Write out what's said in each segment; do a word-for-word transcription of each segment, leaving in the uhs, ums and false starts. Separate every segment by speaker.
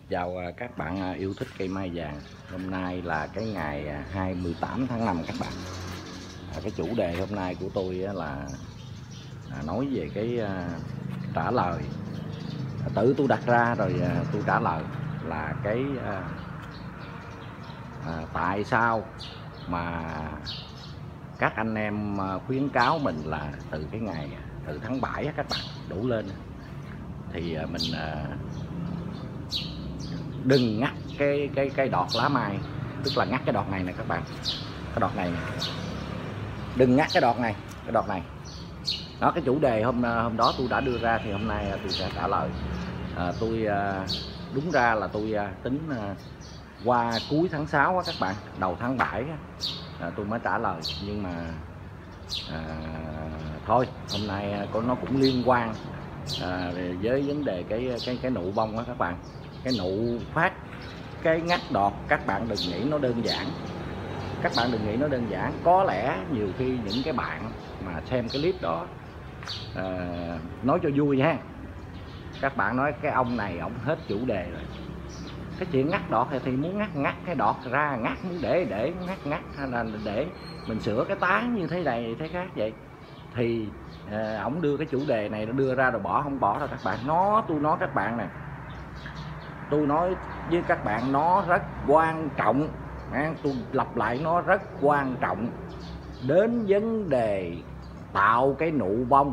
Speaker 1: Chào các bạn yêu thích cây mai vàng. Hôm nay là cái ngày hai mươi tám tháng năm các bạn. à, Cái chủ đề hôm nay của tôi là à, nói về cái à, trả lời à, tự tôi đặt ra rồi à, tôi trả lời là cái à, à, tại sao mà các anh em khuyến cáo mình là từ cái ngày từ tháng bảy các bạn đổ lên thì mình à, đừng ngắt cái cái cái đọt lá mai, tức là ngắt cái đọt này nè các bạn, cái đọt này nè. Đừng ngắt cái đọt này, cái đọt này. Đó, cái chủ đề hôm hôm đó tôi đã đưa ra thì hôm nay tôi sẽ trả lời. À, tôi à, đúng ra là tôi à, tính à, qua cuối tháng sáu á các bạn, đầu tháng bảy á, à, tôi mới trả lời, nhưng mà à, thôi hôm nay có nó cũng liên quan à, với vấn đề cái cái cái nụ bông á các bạn. Cái nụ phát cái ngắt đọt, các bạn đừng nghĩ nó đơn giản, các bạn đừng nghĩ nó đơn giản. Có lẽ nhiều khi những cái bạn mà xem cái clip đó à, nói cho vui ha, các bạn nói cái ông này ông hết chủ đề rồi, cái chuyện ngắt đọt thì, thì muốn ngắt ngắt cái đọt ra, ngắt muốn để để ngắt ngắt hay là để mình sửa cái tán như thế này thế khác vậy. Thì à, ông đưa cái chủ đề này nó đưa ra rồi bỏ không bỏ đâu các bạn. Nó tôi nói các bạn nè, tôi nói với các bạn nó rất quan trọng, tôi lặp lại nó rất quan trọng đến vấn đề tạo cái nụ bông.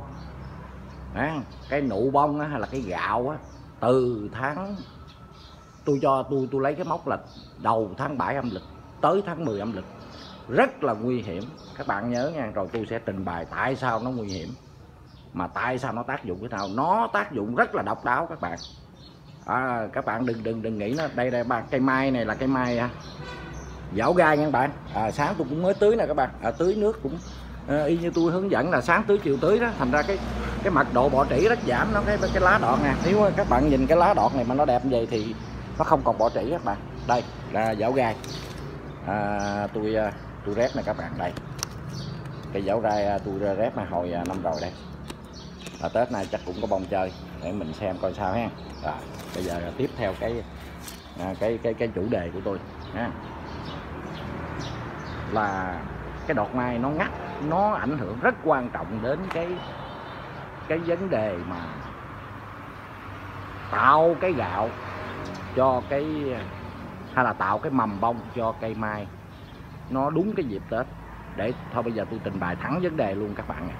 Speaker 1: Cái nụ bông hay là cái gạo á, từ tháng tôi cho tôi tôi lấy cái mốc là đầu tháng bảy âm lịch tới tháng mười âm lịch, rất là nguy hiểm các bạn nhớ nha. Rồi tôi sẽ trình bày tại sao nó nguy hiểm, mà tại sao nó tác dụng cái nào. Nó tác dụng rất là độc đáo các bạn. À, các bạn đừng đừng đừng nghĩ nó đây đây ba cây mai này là cây mai à, dảo gai nha các bạn. À, sáng tôi cũng mới tưới nè các bạn, à, tưới nước cũng à, y như tôi hướng dẫn là sáng tưới chiều tưới đó, thành ra cái cái mật độ bọ trĩ rất giảm. Nó cái cái lá đọt nè, nếu các bạn nhìn cái lá đọt này mà nó đẹp như vậy thì nó không còn bọ trĩ các bạn. Đây là dảo gai, à, tôi tôi rép này các bạn. Đây cây dảo gai tôi rép này hồi năm rồi đây, à, Tết này chắc cũng có bông chơi để mình xem coi sao ha. À, bây giờ là tiếp theo cái à, cái cái cái chủ đề của tôi ha, là cái đọt mai nó ngắt, nó ảnh hưởng rất quan trọng đến cái cái vấn đề mà tạo cái gạo cho cái, hay là tạo cái mầm bông cho cây mai nó đúng cái dịp Tết. Để thôi bây giờ tôi trình bày thẳng vấn đề luôn các bạn.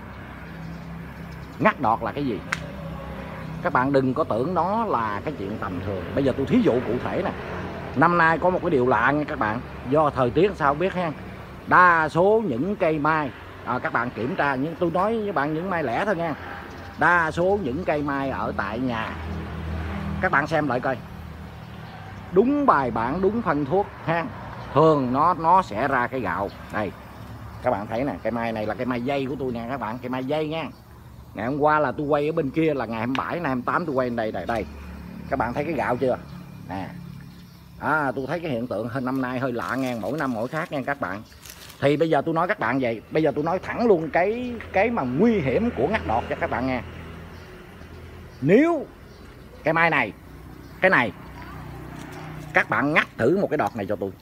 Speaker 1: Ngắt đọt là cái gì? Các bạn đừng có tưởng nó là cái chuyện tầm thường. Bây giờ tôi thí dụ cụ thể nè. Năm nay có một cái điều lạ nha các bạn, do thời tiết sao biết ha. Đa số những cây mai à, các bạn kiểm tra, nhưng tôi nói với bạn những mai lẻ thôi nha. Đa số những cây mai ở tại nhà, các bạn xem lại coi, đúng bài bản, đúng phân thuốc ha, thường nó nó sẽ ra cái gạo. Đây các bạn thấy nè, cây mai này là cây mai dây của tôi nè các bạn, cây mai dây nha. Ngày hôm qua là tôi quay ở bên kia là ngày hai mươi bảy, ngày hai mươi tám tôi quay đây đây đây. Các bạn thấy cái gạo chưa? Nè. À, tôi thấy cái hiện tượng hơn năm nay hơi lạ nha, mỗi năm mỗi khác nha các bạn. Thì bây giờ tôi nói các bạn vậy, bây giờ tôi nói thẳng luôn cái cái mà nguy hiểm của ngắt đọt cho các bạn nghe. Nếu cây mai này, cái này, các bạn ngắt thử một cái đọt này cho tôi,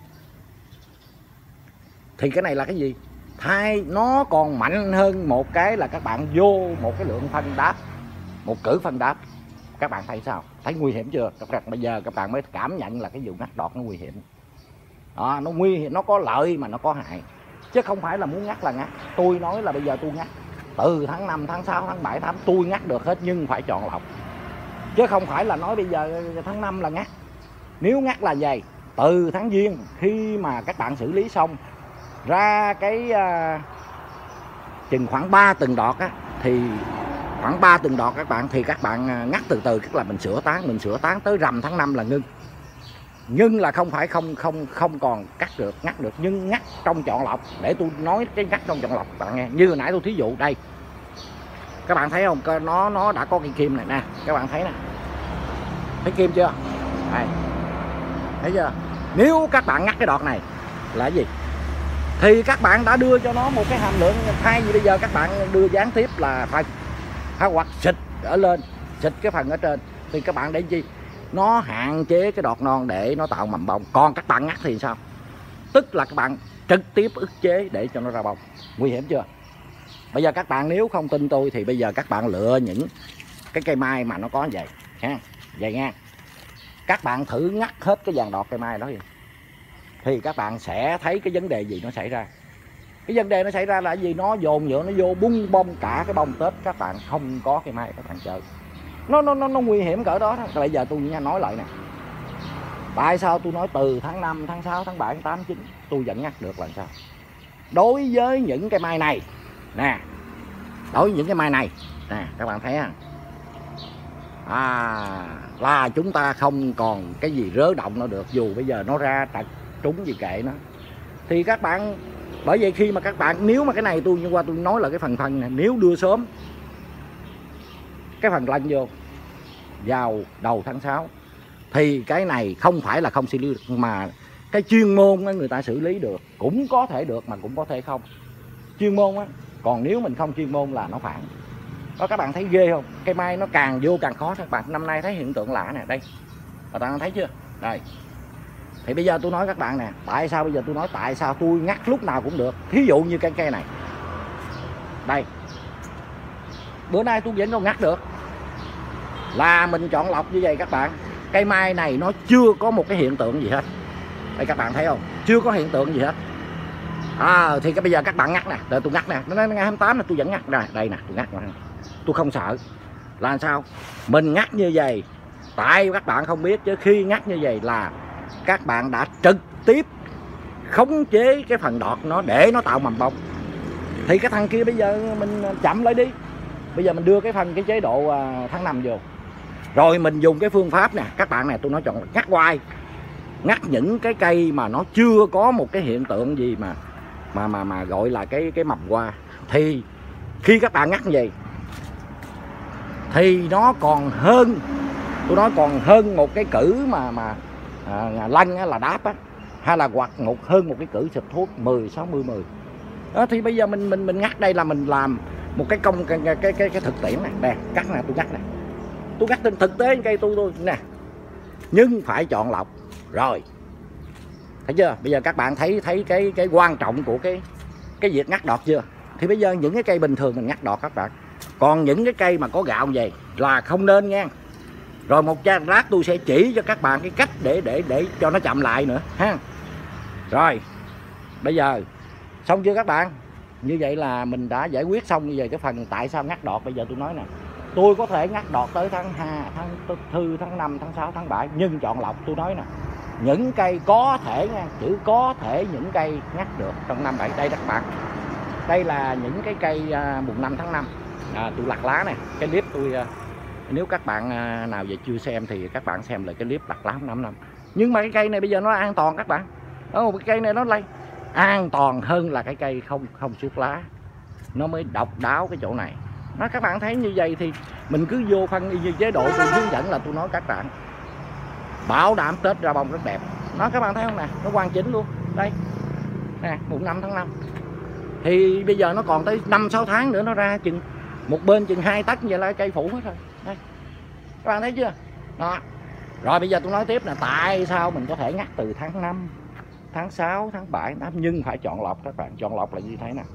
Speaker 1: thì cái này là cái gì? Thay nó còn mạnh hơn một cái là các bạn vô một cái lượng phân đáp, một cử phân đáp. Các bạn thấy sao? Thấy nguy hiểm chưa? Các bạn bây giờ các bạn mới cảm nhận là cái vụ ngắt đọt nó nguy hiểm. Đó, nó nguy hiểm, nó có lợi mà nó có hại, chứ không phải là muốn ngắt là ngắt. Tôi nói là bây giờ tôi ngắt từ tháng năm, tháng sáu, tháng bảy, tháng tôi ngắt được hết, nhưng phải chọn lọc, chứ không phải là nói bây giờ tháng năm là ngắt. Nếu ngắt là gì? Từ tháng Giêng khi mà các bạn xử lý xong ra cái uh, chừng khoảng ba tuần đọt á, thì khoảng ba tuần đọt các bạn, thì các bạn ngắt từ từ, tức là mình sửa tán, mình sửa tán tới rằm tháng năm là ngưng. Ngưng là không phải không không không còn cắt được, ngắt được, nhưng ngắt trong chọn lọc. Để tôi nói cái ngắt trong chọn lọc bạn nghe. Như hồi nãy tôi thí dụ đây, các bạn thấy không, nó nó đã có cây kim này nè, các bạn thấy nè, thấy kim chưa? Đây, thấy chưa? Nếu các bạn ngắt cái đọt này là cái gì? Thì các bạn đã đưa cho nó một cái hàm lượng, thay vì bây giờ các bạn đưa gián tiếp là phải, hoặc xịt ở lên, xịt cái phần ở trên, thì các bạn để chi? nó hạn chế cái đọt non để nó tạo mầm bông. Còn các bạn ngắt thì sao? Tức là các bạn trực tiếp ức chế để cho nó ra bông. Nguy hiểm chưa? Bây giờ các bạn nếu không tin tôi thì bây giờ các bạn lựa những cái cây mai mà nó có vậy ha, vậy nha. Các bạn thử ngắt hết cái dàn đọt cây mai đó đi, thì các bạn sẽ thấy cái vấn đề gì nó xảy ra. Cái vấn đề nó xảy ra là gì? Nó dồn nhựa nó vô bung bông cả cái bông Tết, các bạn không có cây mai các bạn chơi. Nó nó nó, nó nguy hiểm cỡ đó, đó. Bây giờ tôi nói lại nè. Tại sao tôi nói từ tháng năm, tháng sáu, tháng bảy, tháng tám, tháng chín tôi vẫn ngắt được là sao? Đối với những cây mai này nè, đối với những cái mai này nè, các bạn thấy không? À, là chúng ta không còn cái gì rớ động nó được, dù bây giờ nó ra trật trúng gì kệ nó. Thì các bạn, bởi vậy khi mà các bạn, nếu mà cái này tôi như qua tôi nói là cái phần thân này, nếu đưa sớm cái phần lanh vô vào đầu tháng sáu thì cái này không phải là không xử lý được, mà cái chuyên môn người ta xử lý được, cũng có thể được mà cũng có thể không. Chuyên môn á, còn nếu mình không chuyên môn là nó phản. Đó, các bạn thấy ghê không? Cây mai nó càng vô càng khó các bạn. Năm nay thấy hiện tượng lạ nè, đây. Các bạn thấy chưa? Đây. Thì bây giờ tôi nói các bạn nè, tại sao bây giờ tôi nói tại sao tôi ngắt lúc nào cũng được. Thí dụ như cái cây này. Đây. Bữa nay tôi vẫn còn ngắt được. Là mình chọn lọc như vậy các bạn. Cây mai này nó chưa có một cái hiện tượng gì hết. Đây các bạn thấy không? Chưa có hiện tượng gì hết. À, thì cái bây giờ các bạn ngắt nè, đợi tôi ngắt nè, nó nói ngày hai mươi tám là tôi vẫn ngắt ra, đây nè, tôi ngắt nè. Tôi không sợ. Là sao? Mình ngắt như vậy, tại các bạn không biết chứ khi ngắt như vậy là các bạn đã trực tiếp khống chế cái phần đọt nó để nó tạo mầm bông. Thì cái thằng kia bây giờ mình chậm lại đi. Bây giờ mình đưa cái phần cái chế độ tháng năm vô. Rồi mình dùng cái phương pháp nè, các bạn nè, tôi nói chọn ngắt hoài. Ngắt những cái cây mà nó chưa có một cái hiện tượng gì mà mà mà mà gọi là cái cái mầm hoa, thì khi các bạn ngắt như vậy thì nó còn hơn, tôi nói còn hơn một cái cử mà mà à, lanh á, là đáp á, hay là hoặc một hơn một cái cử xịt thuốc mười sáu mươi mười đó. Thì bây giờ mình mình mình ngắt đây là mình làm một cái công cái cái cái, cái thực tiễn này nè, cắt nè, tôi ngắt nè, tôi ngắt trên thực tế cây tôi tôi nè, nhưng phải chọn lọc. Rồi thấy chưa? Bây giờ các bạn thấy thấy cái cái quan trọng của cái cái việc ngắt đọt chưa? Thì bây giờ những cái cây bình thường mình ngắt đọt các bạn, còn những cái cây mà có gạo về là không nên nha. Rồi một trang lát tôi sẽ chỉ cho các bạn cái cách để để để cho nó chậm lại nữa ha. Rồi bây giờ xong chưa các bạn? Như vậy là mình đã giải quyết xong như vậy cái phần tại sao ngắt đọt. Bây giờ tôi nói nè, tôi có thể ngắt đọt tới tháng hai, tháng tư, tháng năm, tháng sáu, tháng bảy, nhưng chọn lọc. Tôi nói nè, những cây có thể nha, chữ có thể những cây ngắt được trong năm bảy. Đây các bạn, đây là những cái cây à, mùng năm tháng năm à, tôi lặt lá này. Cái clip tôi à, nếu các bạn à, nào về chưa xem thì các bạn xem lại cái clip lặt lá năm năm. Nhưng mà cái cây này bây giờ nó an toàn các bạn. Đó, cái cây này nó lây an toàn hơn là cái cây không không suốt lá, nó mới độc đáo cái chỗ này. Nó các bạn thấy như vậy thì mình cứ vô phân y như chế độ tôi hướng dẫn là tôi nói các bạn bảo đảm Tết ra bông rất đẹp. Nó các bạn thấy không nè, nó hoàn chỉnh luôn. Đây nè, mùng năm tháng năm. Thì bây giờ nó còn tới năm sáu tháng nữa nó ra chừng một bên chừng hai tấc vậy là cây phủ hết rồi. Đây. Các bạn thấy chưa? Đó. Rồi bây giờ tôi nói tiếp nè, tại sao mình có thể ngắt từ tháng năm, tháng sáu, tháng bảy, tháng tám, nhưng phải chọn lọc các bạn. Chọn lọc là như thế nào?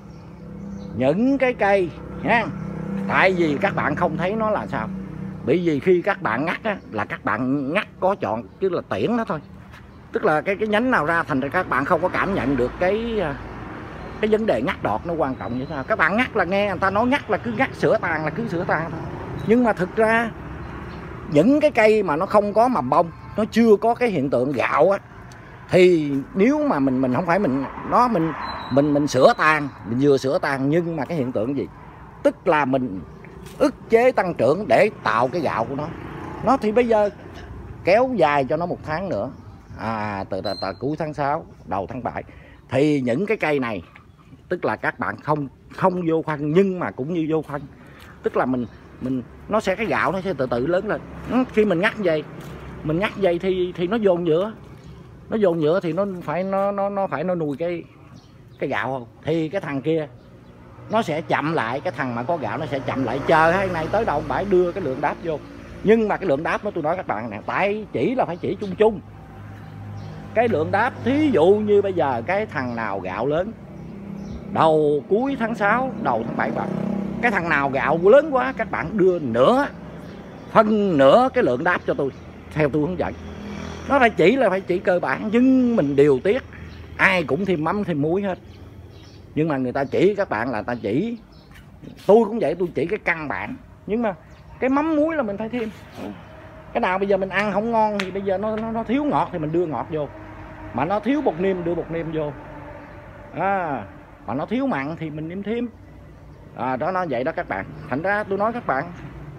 Speaker 1: Những cái cây nha. Tại vì các bạn không thấy nó là sao? Bởi vì khi các bạn ngắt á, là các bạn ngắt có chọn chứ là tiễn nó thôi. Tức là cái cái nhánh nào ra, thành ra các bạn không có cảm nhận được cái cái vấn đề ngắt đọt nó quan trọng như thế nào. Các bạn ngắt là nghe người ta nói ngắt là cứ ngắt sửa tàn là cứ sửa tàn thôi. Nhưng mà thực ra những cái cây mà nó không có mầm bông, nó chưa có cái hiện tượng gạo á, thì nếu mà mình mình không phải mình nó mình mình mình sửa tàn, mình vừa sửa tàn nhưng mà cái hiện tượng gì? Tức là mình ức chế tăng trưởng để tạo cái gạo của nó. Nó thì bây giờ kéo dài cho nó một tháng nữa, à, từ, từ, từ cuối tháng sáu đầu tháng bảy, thì những cái cây này tức là các bạn không không vô khoanh nhưng mà cũng như vô khoanh, tức là mình mình nó sẽ cái gạo nó sẽ từ từ lớn lên. Khi mình ngắt dây mình ngắt dây thì thì nó dồn nhựa, nó dồn nhựa thì nó phải nó nó nó phải nó nuôi cái cái gạo không, thì cái thằng kia nó sẽ chậm lại, cái thằng mà có gạo nó sẽ chậm lại, chờ hai này tới đầu bãi đưa cái lượng đáp vô Nhưng mà cái lượng đáp nó tôi nói các bạn nè, tại chỉ là phải chỉ chung chung cái lượng đáp. Thí dụ như bây giờ cái thằng nào gạo lớn đầu cuối tháng sáu đầu tháng bảy bạn, cái thằng nào gạo lớn quá các bạn đưa nửa phân nửa cái lượng đáp cho tôi theo tôi hướng dẫn. Nó phải chỉ là phải chỉ cơ bản, nhưng mình điều tiết ai cũng thêm mắm thêm muối hết. Nhưng mà người ta chỉ các bạn là ta chỉ, tôi cũng vậy, tôi chỉ cái căn bản, nhưng mà cái mắm muối là mình phải thêm. Cái nào bây giờ mình ăn không ngon thì bây giờ nó nó, nó thiếu ngọt thì mình đưa ngọt vô, mà nó thiếu bột nêm đưa bột nêm vô, à, mà nó thiếu mặn thì mình nêm thêm. À, đó nó vậy đó các bạn. Thành ra tôi nói các bạn,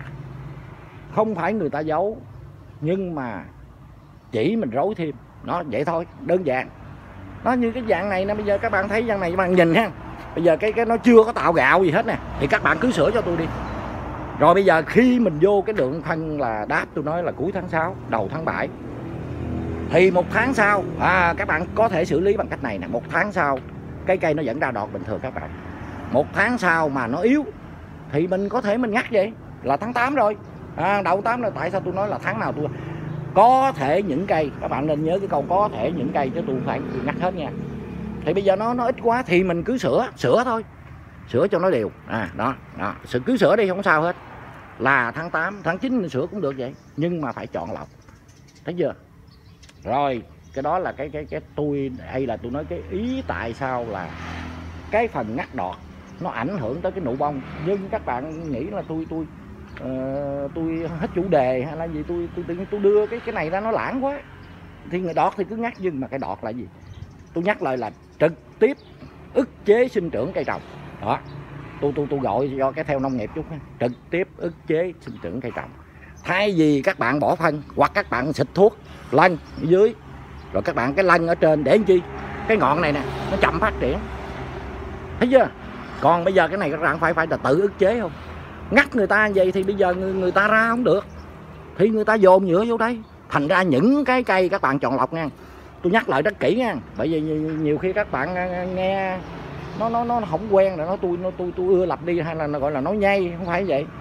Speaker 1: không phải người ta giấu, nhưng mà chỉ mình rối thêm. Nó vậy thôi, đơn giản. Nó như cái dạng này nè, bây giờ các bạn thấy dạng này các bạn nhìn ha. Bây giờ cái cái nó chưa có tạo gạo gì hết nè, thì các bạn cứ sửa cho tôi đi. Rồi bây giờ khi mình vô cái lượng phân là đáp tôi nói là cuối tháng sáu đầu tháng bảy, thì một tháng sau à, các bạn có thể xử lý bằng cách này nè. Một tháng sau cái cây nó vẫn ra đọt bình thường các bạn. Một tháng sau mà nó yếu thì mình có thể mình ngắt vậy là tháng tám rồi, à, đầu tám là tại sao tôi nói là tháng nào tôi có thể những cây, các bạn nên nhớ cái câu có thể những cây chứ tôi không phải tôi ngắt hết nha. Thì bây giờ nó nó ít quá thì mình cứ sửa sửa thôi, sửa cho nó đều. À đó đó, sự cứ sửa đi không sao hết. Là tháng tám tháng chín mình sửa cũng được vậy, nhưng mà phải chọn lọc, thấy chưa? Rồi cái đó là cái cái cái tôi hay là tôi nói cái ý tại sao là cái phần ngắt đọt nó ảnh hưởng tới cái nụ bông. Nhưng các bạn nghĩ là tôi tôi uh, tôi hết chủ đề hay là gì, tôi tôi tôi, tôi đưa cái cái này ra nó lãng quá. Thì người đọt thì cứ ngắt, nhưng mà cái đọt là gì? Tôi nhắc lại là trực tiếp ức chế sinh trưởng cây trồng. Đó, tôi tôi tôi gọi do cái theo nông nghiệp chút, trực tiếp ức chế sinh trưởng cây trồng. Thay vì các bạn bỏ phân hoặc các bạn xịt thuốc lân ở dưới, rồi các bạn cái lân ở trên để làm chi? Cái ngọn này nè nó chậm phát triển, thấy chưa? Còn bây giờ cái này các bạn phải phải là tự ức chế không? Ngắt người ta vậy thì bây giờ người, người ta ra không được, thì người ta dồn nhựa vô đây. Thành ra những cái cây các bạn chọn lọc nha, tôi nhắc lại rất kỹ nha, bởi vì nhiều khi các bạn nghe nó nó nó không quen rồi nó tôi nó tôi tôi ưa lặp đi, hay là nó gọi là nói nhây, không phải vậy.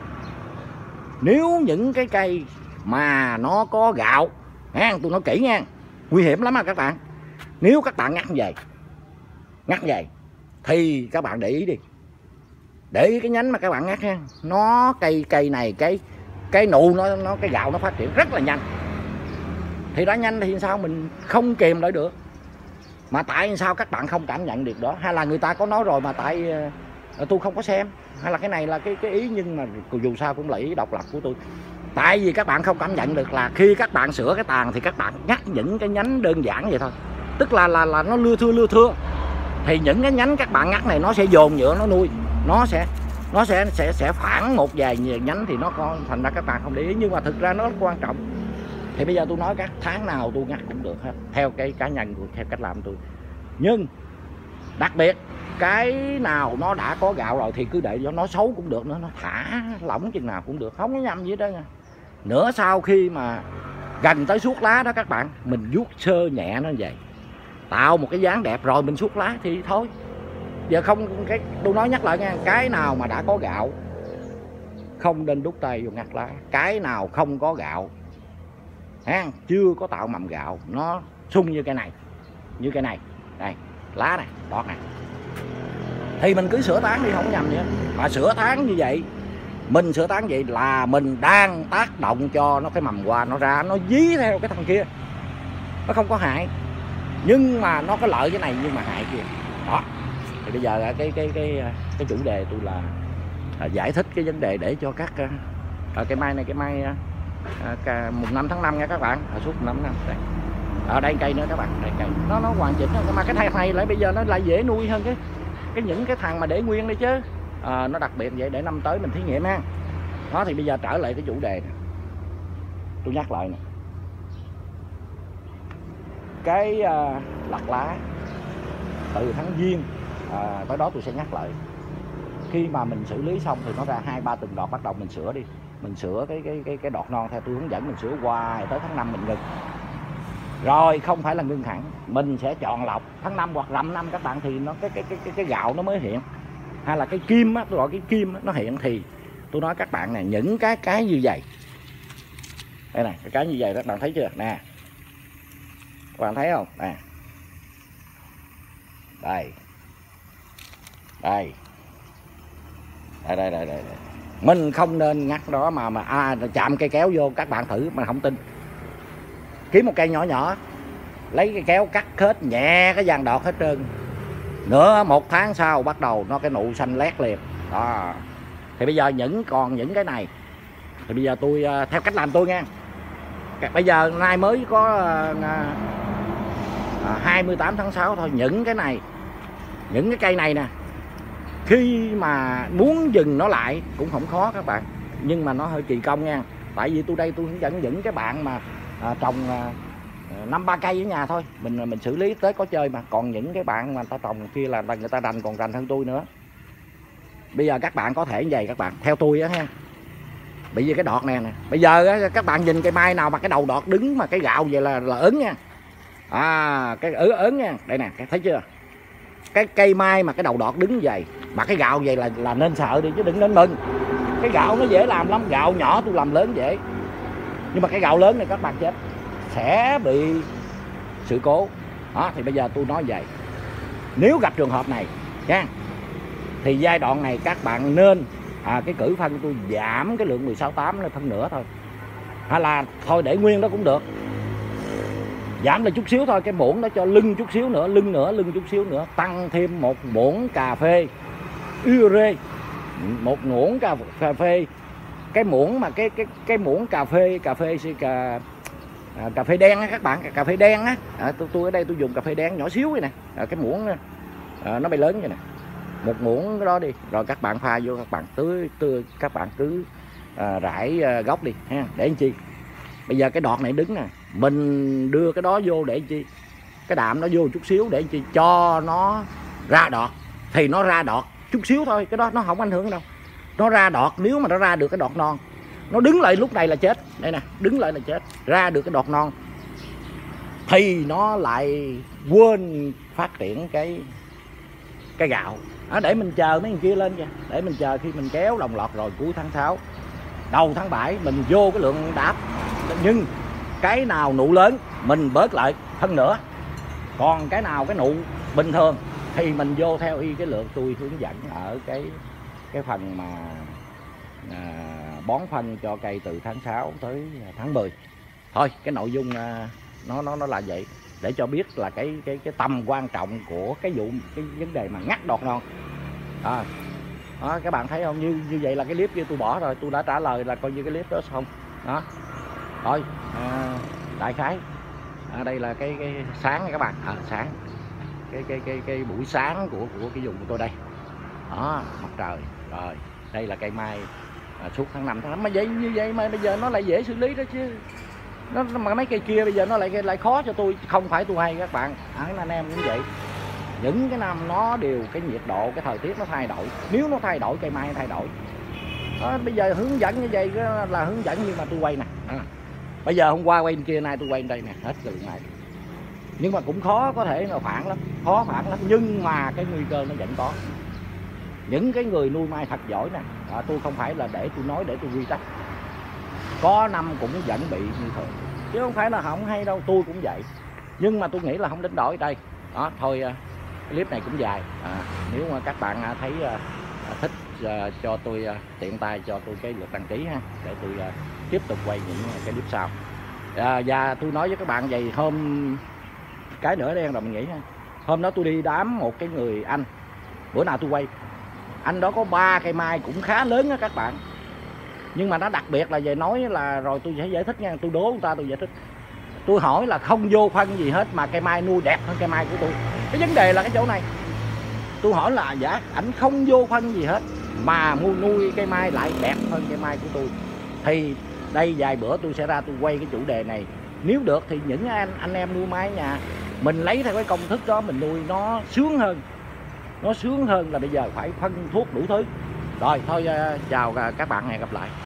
Speaker 1: Nếu những cái cây mà nó có gạo nha, tôi nói kỹ nha, nguy hiểm lắm à các bạn. Nếu các bạn ngắt về ngắt về thì các bạn để ý đi, để ý cái nhánh mà các bạn ngắt nha, nó cây cây này cái cái nụ nó nó cái gạo nó phát triển rất là nhanh. Thì đã nhanh thì sao mình không kìm lại được? Mà tại sao các bạn không cảm nhận được đó? Hay là người ta có nói rồi mà tại uh, tôi không có xem? Hay là cái này là cái cái ý, nhưng mà dù sao cũng là ý độc lập của tôi. Tại vì các bạn không cảm nhận được là khi các bạn sửa cái tàn thì các bạn ngắt những cái nhánh đơn giản vậy thôi. Tức là là là nó lưa thưa lưa thưa. Thì những cái nhánh các bạn ngắt này nó sẽ dồn nhựa nó nuôi, nó sẽ nó sẽ sẽ sẽ phản một vài nhánh thì nó có, thành ra các bạn không để ý, nhưng mà thực ra nó rất quan trọng. Thì bây giờ tôi nói các tháng nào tôi ngắt cũng được hết, theo cái cá nhân của theo cách làm tôi. Nhưng đặc biệt cái nào nó đã có gạo rồi thì cứ để cho nó xấu cũng được nữa, nó thả lỏng chừng nào cũng được, không có nhầm gì đó nha. Nữa sau khi mà gần tới suốt lá đó các bạn, mình vuốt sơ nhẹ nó vậy, tạo một cái dáng đẹp rồi mình suốt lá thì thôi. Giờ không, cái tôi nói nhắc lại nha, cái nào mà đã có gạo không nên đút tay vô ngắt lá. Cái nào không có gạo ha, chưa có tạo mầm gạo, nó sung như cái này, như cái này đây, lá này, đọt này, thì mình cứ sửa tán đi, không nhầm gì hết. Mà sửa tán như vậy, mình sửa tán vậy là mình đang tác động cho nó cái mầm hoa nó ra, nó dí theo cái thằng kia, nó không có hại, nhưng mà nó có lợi cái này nhưng mà hại kia. Đó, thì bây giờ cái cái cái cái chủ đề tôi là à, giải thích cái vấn đề để cho các à, cái mai này, cái mai à, cả mùng năm tháng năm nha các bạn, à, suốt năm năm đây. Ở đây cây nữa các bạn, đây cây nó nó hoàn chỉnh, mà cái thằng này lại bây giờ nó lại dễ nuôi hơn cái cái những cái thằng mà để nguyên đi chứ. À, nó đặc biệt vậy để năm tới mình thí nghiệm ha. Đó, thì bây giờ trở lại cái chủ đề này. Tôi nhắc lại nè, cái uh, lặt lá từ tháng Giêng à, tới đó tôi sẽ nhắc lại. Khi mà mình xử lý xong thì nó ra hai ba từng đọt, bắt đầu mình sửa đi, mình sửa cái cái cái cái đọt non theo tôi hướng dẫn, mình sửa hoài tới tháng năm mình ngừng. Rồi không phải là ngưng hẳn, mình sẽ chọn lọc tháng năm hoặc rằm năm các bạn, thì nó cái cái cái cái, cái gạo nó mới hiện, hay là cái kim á, tôi gọi cái kim á, nó hiện. Thì tôi nói các bạn này, những cái cái như vậy Đây này, cái cái như vậy các bạn thấy chưa nè, các bạn thấy không nè, đây đây đây đây đây, đây. Mình không nên ngắt đó mà mà à, chạm cây kéo vô. Các bạn thử mà không tin, kiếm một cây nhỏ nhỏ, lấy cái kéo cắt hết nhẹ cái vàng đọt hết trơn, nữa một tháng sau bắt đầu nó cái nụ xanh lét liền đó. Thì bây giờ những còn những cái này thì bây giờ tôi theo cách làm tôi nha. Bây giờ nay mới có à, hai mươi tám tháng sáu thôi. Những cái này, những cái cây này nè, khi mà muốn dừng nó lại cũng không khó các bạn, nhưng mà nó hơi kỳ công nha. Tại vì tôi đây tôi hướng dẫn những cái bạn mà à, trồng à, năm ba cây ở nhà thôi, mình mình xử lý tới có chơi. Mà còn những cái bạn mà người ta trồng kia là người ta rành, còn rành hơn tôi nữa. Bây giờ các bạn có thể như vậy, các bạn theo tôi á ha. Bị như cái đọt này nè, bây giờ á, các bạn nhìn cây mai nào mà cái đầu đọt đứng mà cái gạo vậy là là ớn nha. À, cái ớn ớn nha, đây nè, thấy chưa? Cái cây mai mà cái đầu đọt đứng vậy mà cái gạo vậy là là nên sợ đi chứ đừng nên mừng. Cái gạo nó dễ làm lắm, gạo nhỏ tôi làm lớn dễ, nhưng mà cái gạo lớn này các bạn chết, sẽ bị sự cố đó. Thì bây giờ tôi nói vậy, nếu gặp trường hợp này nha, thì giai đoạn này các bạn nên à, cái cử phân tôi giảm cái lượng mười sáu tám lên phân nửa thôi, hay là thôi để nguyên đó cũng được, giảm lên chút xíu thôi. Cái muỗng đó cho lưng chút xíu nữa, lưng nữa, lưng chút xíu nữa, tăng thêm một muỗng cà phê ure, một muỗng cà, cà phê cái muỗng mà cái cái cái muỗng cà phê cà phê cà à, cà phê đen á các bạn, cà phê đen á, à, tôi tôi ở đây tôi dùng cà phê đen nhỏ xíu này nè, à, cái muỗng à, nó bay lớn vậy nè, một muỗng cái đó đi, rồi các bạn pha vô, các bạn tưới tưới các bạn cứ à, rải à, gốc đi ha. Để làm chi? Bây giờ cái đọt này đứng nè, mình đưa cái đó vô để làm chi? Cái đạm nó vô chút xíu để làm chi? Cho nó ra đọt, thì nó ra đọt chút xíu thôi, cái đó nó không ảnh hưởng đâu. Nó ra đọt, nếu mà nó ra được cái đọt non, nó đứng lại lúc này là chết. Đây nè, đứng lại là chết. Ra được cái đọt non thì nó lại quên phát triển cái cái gạo. À, để mình chờ mấy người kia lên kìa, để mình chờ khi mình kéo đồng loạt rồi cuối tháng sáu đầu tháng bảy mình vô cái lượng đáp. Nhưng cái nào nụ lớn mình bớt lại phân nửa, còn cái nào cái nụ bình thường thì mình vô theo y cái lượng tôi hướng dẫn ở cái cái phần mà à, bón phân cho cây từ tháng sáu tới tháng mười. Thôi cái nội dung à, nó nó nó là vậy, để cho biết là cái cái cái tầm quan trọng của cái vụ cái vấn đề mà ngắt đọt non. À, đó, các bạn thấy không, như như vậy là cái clip kia tôi bỏ rồi, tôi đã trả lời là coi như cái clip đó xong đó. Thôi à, đại khái à, đây là cái cái sáng này các bạn, à, sáng cái cái cái cái buổi sáng của của cái vùng của tôi đây đó, mặt trời rồi. Đây là cây mai à, suốt tháng năm tháng mà vậy như vậy mà bây giờ nó lại dễ xử lý đó chứ. Nó mà mấy cây kia bây giờ nó lại lại khó cho tôi, không phải tôi hay các bạn, anh em cũng vậy. Những cái năm nó đều cái nhiệt độ, cái thời tiết nó thay đổi, nếu nó thay đổi cây mai thay đổi đó. Bây giờ hướng dẫn như vậy là hướng dẫn, nhưng mà tôi quay nè à. Bây giờ hôm qua quay bên kia, nay tôi quay bên đây nè, hết cái lượng này. Nhưng mà cũng khó có thể là phản lắm, khó phản lắm, nhưng mà cái nguy cơ nó vẫn có. Những cái người nuôi mai thật giỏi nè à, tôi không phải là để tôi nói để tôi quy trách, có năm cũng vẫn bị như thường, chứ không phải là không hay đâu, tôi cũng vậy. Nhưng mà tôi nghĩ là không đến đổi đây đó. Thôi clip này cũng dài à, nếu mà các bạn thấy à, thích à, cho tôi à, tiện tay cho tôi cái lượt đăng ký ha, để tôi à, tiếp tục quay những cái clip sau à. Và tôi nói với các bạn vậy, hôm cái nữa đen rồi mình nghĩ ha, hôm đó tôi đi đám một cái người anh, bữa nào tôi quay, anh đó có ba cây mai cũng khá lớn á các bạn. Nhưng mà nó đặc biệt là về nói là rồi tôi sẽ giải thích nha, tôi đố người ta tôi giải thích. Tôi hỏi là không vô phân gì hết mà cây mai nuôi đẹp hơn cây mai của tôi. Cái vấn đề là cái chỗ này. Tôi hỏi là dạ ảnh không vô phân gì hết mà mua nuôi cây mai lại đẹp hơn cây mai của tôi. Thì đây vài bữa tôi sẽ ra tôi quay cái chủ đề này. Nếu được thì những anh anh em nuôi mai ở nhà mình lấy theo cái công thức đó mình nuôi nó sướng hơn. Nó sướng hơn là bây giờ phải phân thuốc đủ thứ. Rồi thôi chào các bạn, hẹn gặp lại.